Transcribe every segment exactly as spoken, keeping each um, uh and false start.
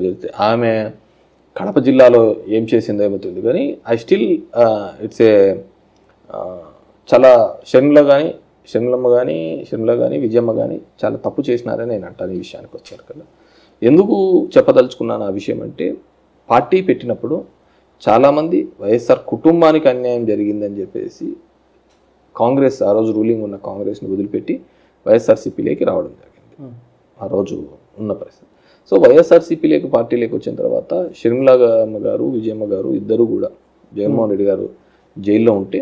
ఆమె కడప జిల్లాలో ఏం చేసిందో ఏమో తెలియదు కానీ ఐ స్టిల్ ఇట్స్ ఏ చాలా షర్మిల కానీ షర్మిలమ్మ కానీ షర్మిల కానీ విజయమ్మ కానీ చాలా తప్పు చేసినారని నేను అంటాను ఈ విషయానికి వచ్చారు కదా. ఎందుకు చెప్పదలుచుకున్నాను ఆ విషయం అంటే, పార్టీ పెట్టినప్పుడు చాలామంది వైఎస్ఆర్ కుటుంబానికి అన్యాయం జరిగిందని చెప్పేసి కాంగ్రెస్ ఆ రోజు రూలింగ్ ఉన్న కాంగ్రెస్ని వదిలిపెట్టి వైఎస్ఆర్సీపీలోకి రావడం జరిగింది ఆ రోజు ఉన్న పరిస్థితి. సో వైఎస్ఆర్సీపీలోకి పార్టీలోకి వచ్చిన తర్వాత షర్మిల అమ్మ గారు విజయమ్మ గారు ఇద్దరు కూడా జగన్మోహన్ రెడ్డి గారు జైల్లో ఉంటే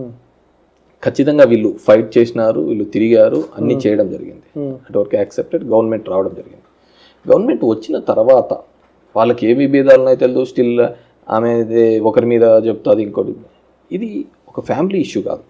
ఖచ్చితంగా వీళ్ళు ఫైట్ చేసినారు, వీళ్ళు తిరిగారు, అన్నీ చేయడం జరిగింది. అటువరకు యాక్సెప్టెడ్, గవర్నమెంట్ రావడం జరిగింది. గవర్నమెంట్ వచ్చిన తర్వాత వాళ్ళకి ఏ విభేదాలు ఉన్నాయో తెలియదు, స్టిల్ ఆమె ఒకరి మీద చెప్తుంది ఇంకోటి. ఇది ఒక ఫ్యామిలీ ఇష్యూ కాదు.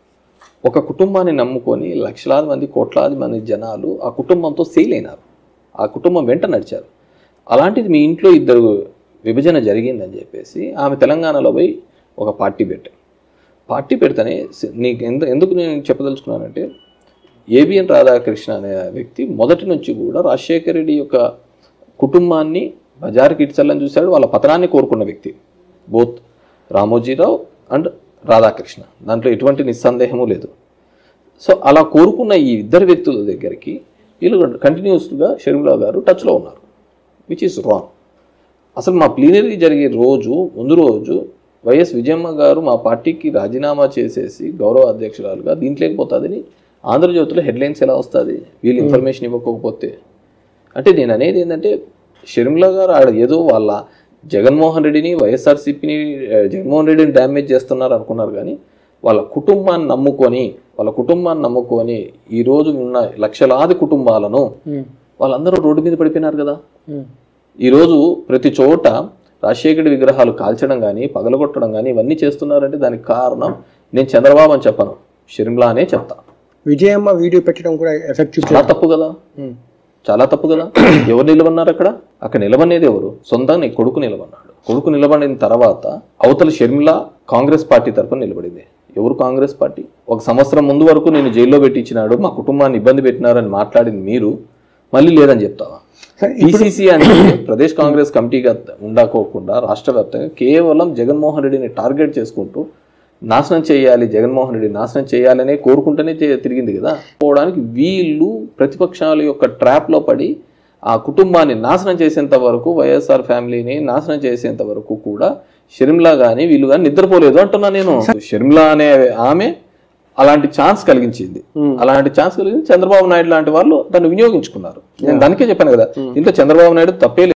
ఒక కుటుంబాన్ని నమ్ముకొని లక్షలాది మంది కోట్లాది మంది జనాలు ఆ కుటుంబంతో సెయిల్ అయినారు, ఆ కుటుంబం వెంట నడిచారు. అలాంటిది మీ ఇంట్లో ఇద్దరు విభజన జరిగిందని చెప్పేసి ఆమె తెలంగాణలో పోయి ఒక పార్టీ పెట్టారు. పార్టీ పెడితేనే నీకు ఎంత ఎందుకు నేను చెప్పదలుచుకున్నానంటే, ఏబిఎన్ రాధాకృష్ణ అనే వ్యక్తి మొదటి నుంచి కూడా రాజశేఖర రెడ్డి యొక్క కుటుంబాన్ని బజార్కి ఇడ్చల్లని చూశాడు, వాళ్ళ పతనాన్ని కోరుకున్న వ్యక్తి. బోత్ రామోజీరావు అండ్ రాధాకృష్ణ, దాంట్లో ఎటువంటి నిస్సందేహము లేదు. సో అలా కోరుకున్న ఈ ఇద్దరు వ్యక్తుల దగ్గరికి వీళ్ళు కంటిన్యూస్గా షర్మిల గారు టచ్లో ఉన్నారు, విచ్ ఈస్ రాంగ్. అసలు మా ప్లీనరీ జరిగే రోజు ముందు రోజు వైఎస్ విజయమ్మ గారు మా పార్టీకి రాజీనామా చేసేసి గౌరవ అధ్యక్షురాలుగా దీంట్లోకి పోతుందని ఆంధ్రజ్యోతిలో హెడ్లైన్స్ ఎలా వస్తుంది వీళ్ళు ఇన్ఫర్మేషన్ ఇవ్వకపోతే? అంటే నేను అనేది ఏంటంటే, షర్మిల గారు ఆడ ఏదో వాళ్ళ జగన్మోహన్ రెడ్డిని వైఎస్ఆర్సీపీని జగన్మోహన్ రెడ్డిని డ్యామేజ్ చేస్తున్నారు అనుకున్నారు, కానీ వాళ్ళ కుటుంబాన్ని నమ్ముకొని వాళ్ళ కుటుంబాన్ని నమ్ముకొని ఈరోజు ఉన్న లక్షలాది కుటుంబాలను వాళ్ళందరూ రోడ్డు మీద పడిపోయినారు కదా. ఈరోజు ప్రతి చోట రాజశేఖర విగ్రహాలు కాల్చడం కానీ పగలగొట్టడం కానీ ఇవన్నీ చేస్తున్నారంటే దానికి కారణం నేను చంద్రబాబు అని చెప్పను, షర్మిల అనే చెప్తా. విజయమ్మ వీడియో పెట్టడం కూడా ఎఫెక్టివ్, చాలా తప్పు కదా, చాలా తప్పు కదా. ఎవరు నిలబన్నారు అక్కడ? అక్కడ నిలబడేది ఎవరు? సొంతంగా నీ కొడుకు నిలబడినాడు. కొడుకు నిలబడిన తర్వాత అవతల షర్మిల కాంగ్రెస్ పార్టీ తరఫున నిలబడింది. ఎవరు కాంగ్రెస్ పార్టీ? ఒక సంవత్సరం ముందు వరకు నేను జైల్లో పెట్టించినాడు, మా కుటుంబాన్ని ఇబ్బంది పెట్టినారని మాట్లాడింది మీరు మళ్ళీ లేదని చెప్తావా? పిసిసి అనేది ప్రదేశ్ కాంగ్రెస్ కమిటీగా ఉండకోకుండా రాష్ట్ర వ్యాప్తంగా కేవలం జగన్మోహన్ రెడ్డిని టార్గెట్ చేసుకుంటూ నాశనం చేయాలి, జగన్మోహన్ రెడ్డి నాశనం చేయాలనే కోరుకుంటూనే తిరిగింది కదా. పోవడానికి వీళ్ళు ప్రతిపక్షాల యొక్క ట్రాప్లో పడి ఆ కుటుంబాన్ని నాశనం చేసేంత వరకు, వైఎస్ఆర్ ఫ్యామిలీని నాశనం చేసేంత వరకు కూడా షర్మిల కానీ వీళ్ళు కానీ నిద్రపోలేదు అంటున్నా నేను. షర్మిల అనే ఆమె అలాంటి ఛాన్స్ కలిగించింది, అలాంటి ఛాన్స్ కలిగింది చంద్రబాబు నాయుడు లాంటి వాళ్ళు దాన్ని వినియోగించుకున్నారు. నేను దానికే చెప్పాను కదా, ఇంట్లో చంద్రబాబు నాయుడు తప్పే